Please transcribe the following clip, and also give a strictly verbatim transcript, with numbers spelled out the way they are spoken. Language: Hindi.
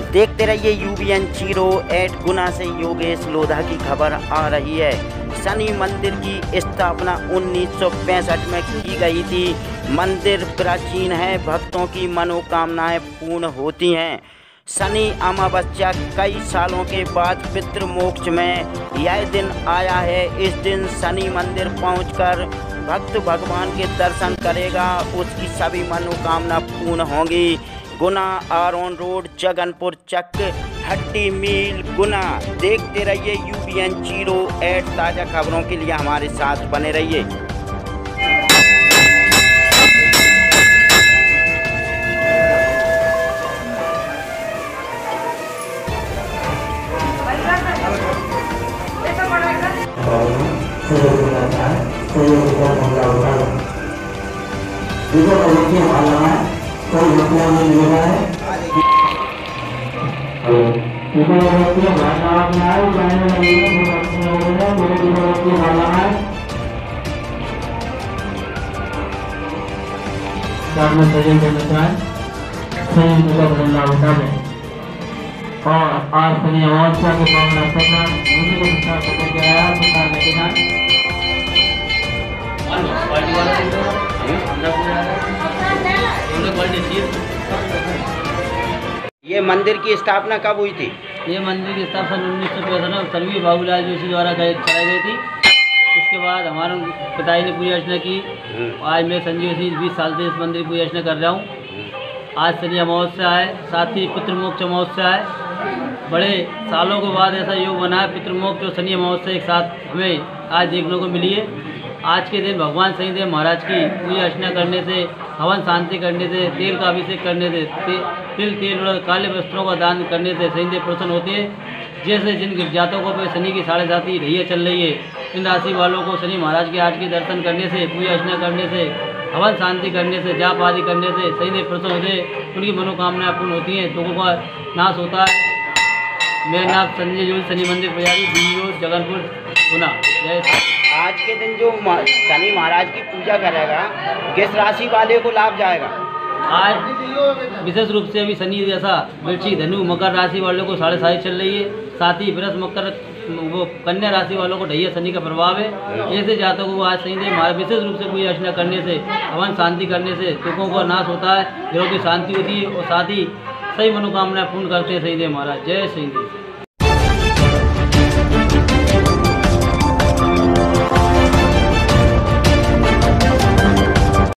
देखते रहिए U B N zero eight Guna से योगेश लोधा की खबर आ रही है। शनि मंदिर की स्थापना उन्नीस सौ पैंसठ में की गई थी। मंदिर प्राचीन है, भक्तों की मनोकामनाएं पूर्ण होती हैं। शनि अमावस्या कई सालों के बाद पितृमोक्ष में यह दिन आया है। इस दिन शनि मंदिर पहुंचकर भक्त भगवान के दर्शन करेगा, उसकी सभी मनोकामना पूर्ण होंगी। Guna Aron road, Jaganpur Chak, Hatti mill, Guna. देखते रहिए U B N zero eight. ताज़ा खबरों के लिए हमारे साथ बने रहिए। कोई मतलब नहीं मिल रहा है। और आज शनि अमावस्या के पावन अवसर पर मुझे को विचार करके गया प्रसाद लेके जाए। ये मंदिर की स्थापना कब हुई थी? ये मंदिर की स्थापना उन्नीस सौ पैंसठ में स्वर्गीय बाबूलाल जोशी द्वारा चलाई गई थी। इसके बाद हमारे पिताजी ने पूजा अर्चना की। आज मैं संजीव सिंह बीस साल से इस मंदिर की पूजा अर्चना कर रहा हूँ। आज शनि अमावस्या है, साथ ही पितृमोक्ष अमावस्या है। बड़े सालों के बाद ऐसा योग बना है, पितृमोक्ष और शनि अमावस्या एक साथ हमें आज देखने को मिली है। आज के दिन भगवान शनिदेव महाराज की पूजा अर्चना करने से, हवन शांति करने से, तेल का अभिषेक करने से, ते, तिल तेल और काले वस्त्रों का दान करने से शनिदेव प्रसन्न होते हैं। जैसे जिन जातकों पर शनि की साढ़े साथी रहिए चल रही है, इन राशि वालों को शनि महाराज के आज के दर्शन करने से, पूजा अर्चना करने से, हवन शांति करने से, जाप आदि करने से शनिदेव प्रसन्न होते हैं। उनकी मनोकामनाएं पूर्ण होती हैं, दुखों का नाश होता है। मेरा नाम संजय जोशी, शनि मंदिर पुजारी, डी रोड, जगनपुर, गुना। जय। आज के दिन जो शनि महाराज की पूजा करेगा, किस राशि वाले को लाभ जाएगा? आज विशेष रूप से अभी शनि जैसा वृश्चिक, धनु, मकर राशि वालों को साढ़े साथी चल रही है। साथ ही वृष, मकर, वो कन्या राशि वालों को ढैया शनि का प्रभाव है। ऐसे जातकों को आज शनिदेव महाराज विशेष रूप से पूजा अर्चना करने से, हवन शांति करने से दुखों का नाश होता है, ग्रहों की शांति होती है और साथ ही सही मनोकामनाएं पूर्ण करते हैं शनिदेव महाराज। जय शनिदेव।